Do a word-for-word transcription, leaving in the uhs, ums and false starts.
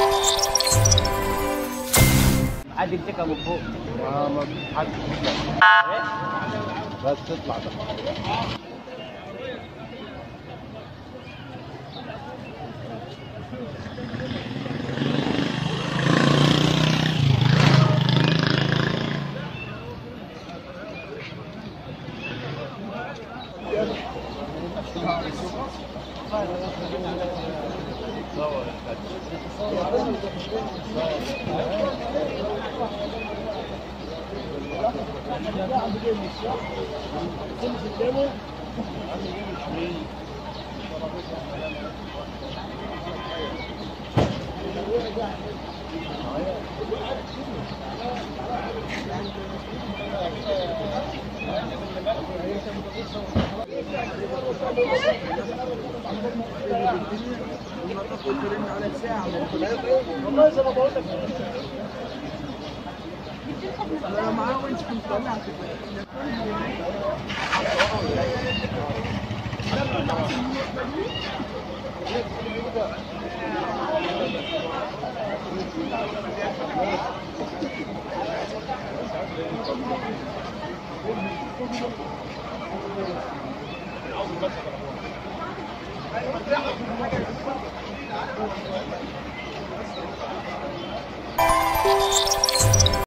حد يمسكها من فوق. ما ما حد بس تطلع ده. والله زي ما بقول لك انا معاه وانت كنت طالع